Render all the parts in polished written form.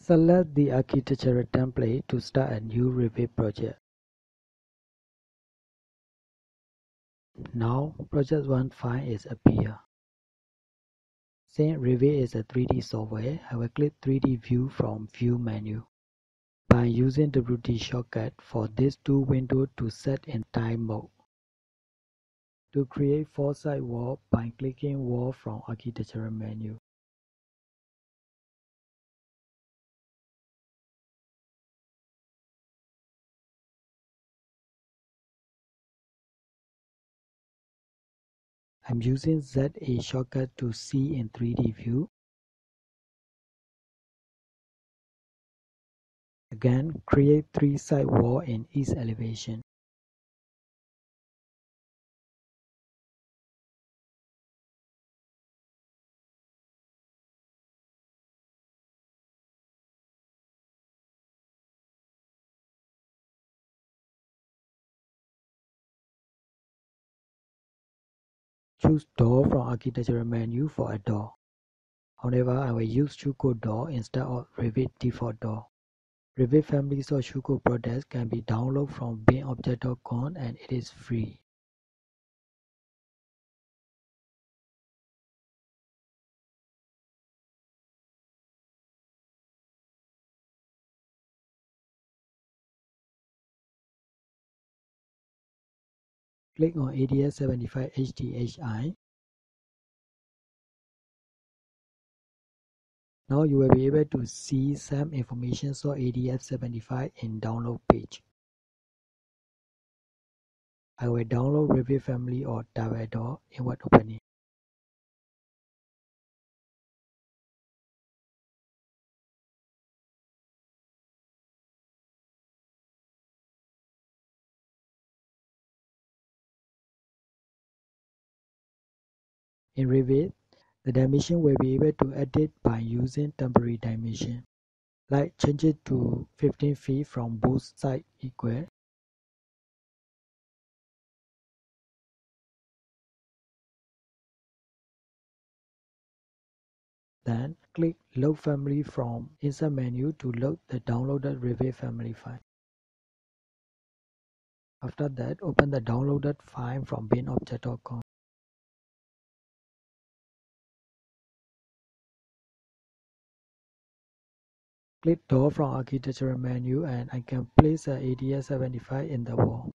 Select the architectural template to start a new Revit project. Now, Project 1 file is appear. Since Revit is a 3D software, I will click 3D View from View menu. By using the WD shortcut for these two windows to set in time mode. To create four-side wall by clicking Wall from Architectural menu. I'm using ZA shortcut to see in 3D view. Again, create three side wall in each elevation. Choose Door from Architectural menu for a door. However, I will use Schueco door instead of Revit default door. Revit families of Schueco products can be downloaded from BIMobject.com and it is free. Click on ADS75 HDHI. Now you will be able to see some information on ADS75 in download page. I will download Revit family or direct door inward opening. In Revit, the dimension will be able to edit by using temporary dimension, like change it to 15 feet from both sides equal. Then click Load Family from inside menu to load the downloaded Revit family file. After that, open the downloaded file from BIMobject.com. Click Door from Architectural menu and I can place a ADS75 in the wall.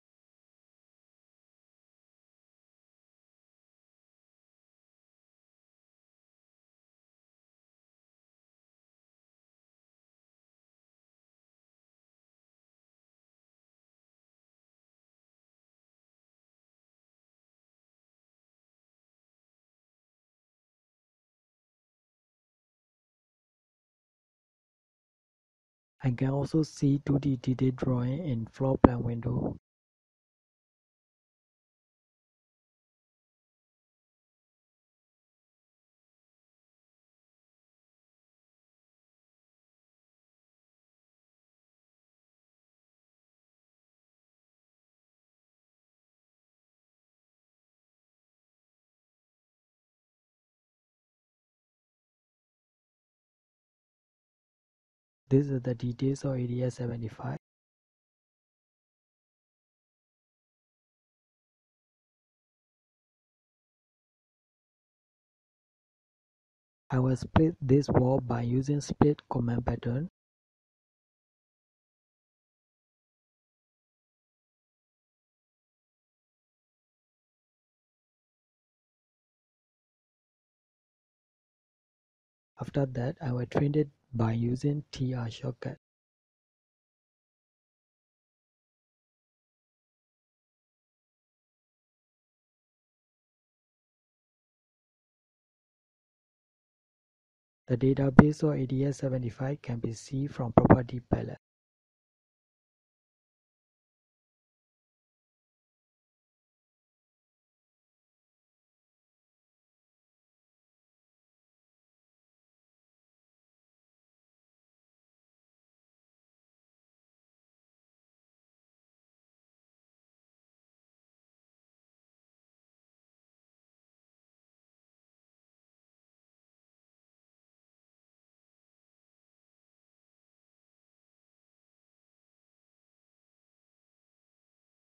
I can also see 2D detailed drawing in floor plan window. These are the details of ADS75. I will split this wall by using split command pattern. After that, I will trim it by using TR shortcut. The database of ADS75 can be seen from Property Palette.